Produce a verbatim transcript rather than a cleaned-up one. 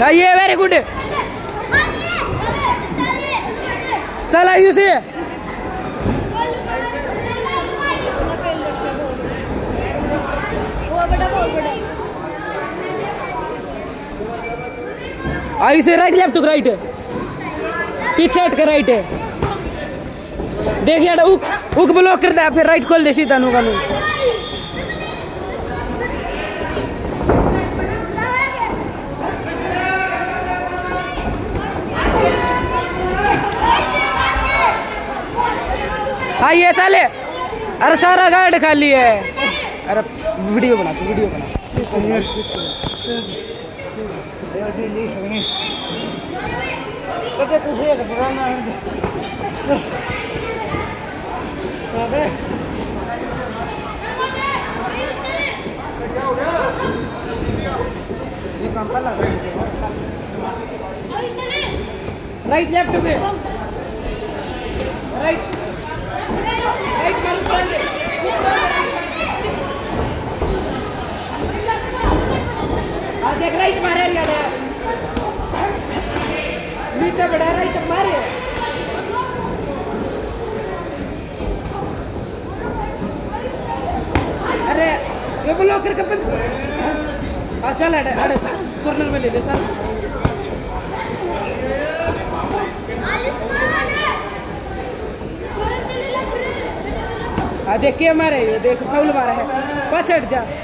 ये very good. चल आयु से आयु से राइट लेफ्ट राइट पीछे हट कर राइट है। देखिए उक उक ब्लॉक करता है फिर राइट खोल दे सीधा नु कानू। आइए चले। अरे सारा गार्ड खाली है। अरे वीडियो बना तू वीडियो बना। तू है बनाना है ये काम पर लगा राइट लेफ्ट पे राइट राइट मारो चले। आ देख राइट मारे यार नीचे बढ़ा राइट मारे। अरे ये ब्लॉक करके पंच आ चल अड़े अड़े कॉर्नर में ले ले चल। आ देख के मारे ये देख फाउल मारा है पाछड़ जा।